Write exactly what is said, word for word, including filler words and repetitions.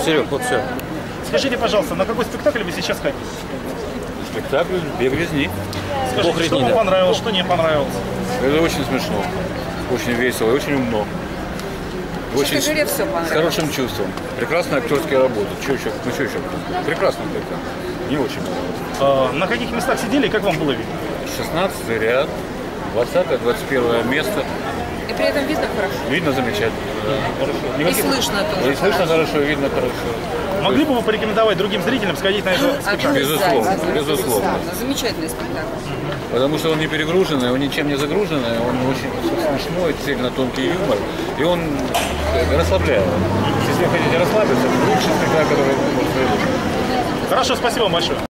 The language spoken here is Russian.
Серег, вот все. Скажите, пожалуйста, на какой спектакль вы сейчас хотите? Спектакль «Бег резни». Скажите, Бог что резни, вам да. понравилось, что не понравилось? Это очень смешно, очень весело и очень умно. Очень с, жюри все понравилось. с хорошим чувством. Прекрасная актерская работа. Что еще? Ну что еще? Прекрасно только. Не очень понравилось. А, на каких местах сидели и как вам было видно? шестнадцатый ряд, двадцатое, двадцать первое место. И при этом видно хорошо. Видно замечательно. Да. Хорошо. И Никаких- слышно тоже. И слышно хорошо, и видно хорошо. Могли бы вы порекомендовать другим зрителям сходить на этот спектакль? Безусловно, Обязательно, безусловно. Замечательный спектакль. Потому что он не перегруженный, он ничем не загруженный, он очень смешной, действительно тонкий юмор, и он расслабляет. Если вы хотите расслабиться, лучший спектакль, который вы можете придумать. Хорошо, спасибо вам большое.